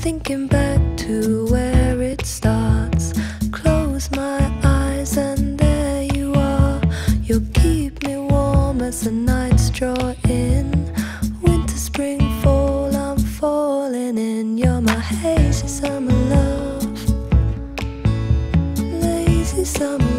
thinking back to where it starts. Close my eyes and there you are. You'll keep me warm as the nights draw in. Winter, spring, fall, I'm falling in. You're my hazy summer love, lazy summer